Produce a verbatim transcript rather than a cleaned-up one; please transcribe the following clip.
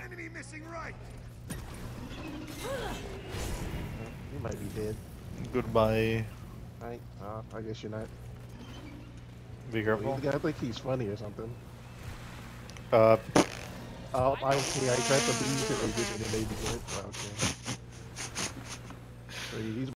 enemy missing right. You might be dead. Goodbye. I, uh, I guess you're not. Be Well, careful. he's- I think he's funny or something. Uh, Oh, I see. I tried to leave it and it made me good. Okay. So he's